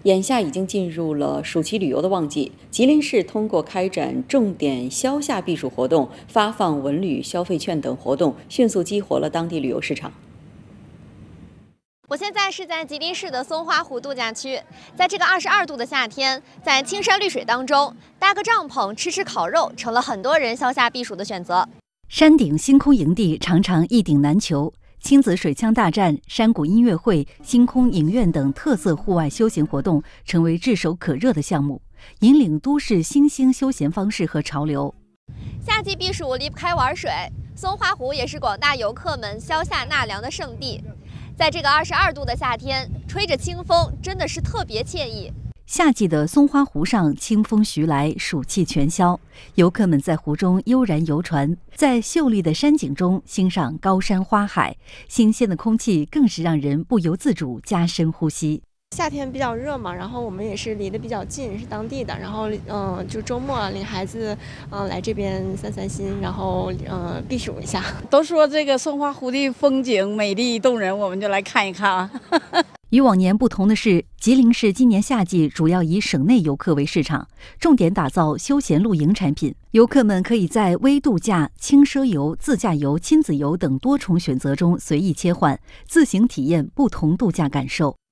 眼下已经进入了暑期旅游的旺季，吉林市通过开展重点消夏避暑活动、发放文旅消费券等活动，迅速激活了当地旅游市场。 我现在是在吉林市的松花湖度假区，在这个22度的夏天，在青山绿水当中，搭个帐篷吃吃烤肉，成了很多人消夏避暑的选择。 山顶星空营地常常一顶难求。亲子水枪大战、山谷音乐会、星空影院等特色户外休闲活动成为炙手可热的项目，引领都市新兴休闲方式和潮流。 夏季避暑离不开玩水，松花湖也是广大游客们消夏纳凉的圣地。在这个22度的夏天，吹着清风，真的是特别惬意。 夏季的松花湖上，清风徐来，暑气全消。游客们在湖中悠然游船，在秀丽的山景中欣赏高山花海，新鲜的空气更是让人不由自主加深呼吸。 夏天比较热嘛，然后我们也是离得比较近，是当地的，然后就周末领孩子来这边散散心，然后避暑一下。 都说这个松花湖的风景美丽动人，我们就来看一看啊。 与往年不同的是，吉林市今年夏季主要以省内游客为市场，重点打造休闲露营产品。游客们可以在微度假、轻奢游、自驾游、亲子游等多重选择中随意切换，自行体验不同度假感受。